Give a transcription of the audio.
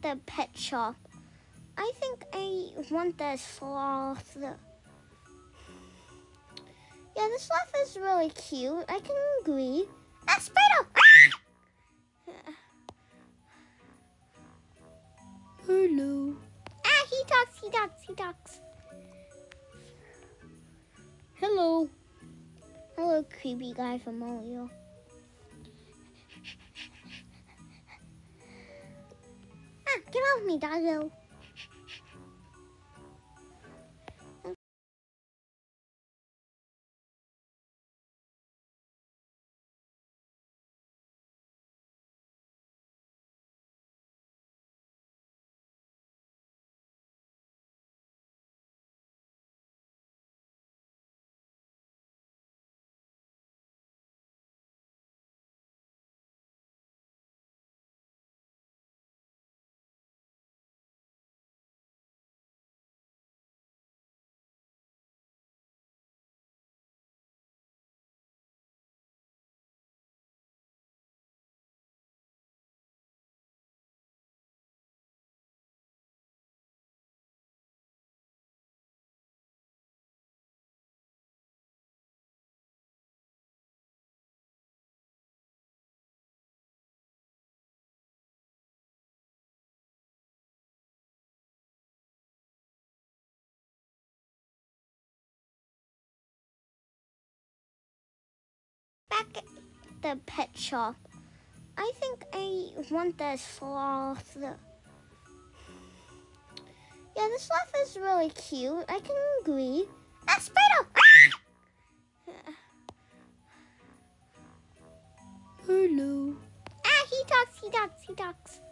the pet shop. I think I want the sloth. Yeah, the sloth is really cute. I can agree. Ah, spider! Hello. Ah, he talks. Hello. Hello, creepy guy from Mario. Ah, get off me, doggo. Back at the pet shop. I think I want the sloth. Yeah, the sloth is really cute. I can agree. Ah, spider! Hello. Ah, he talks.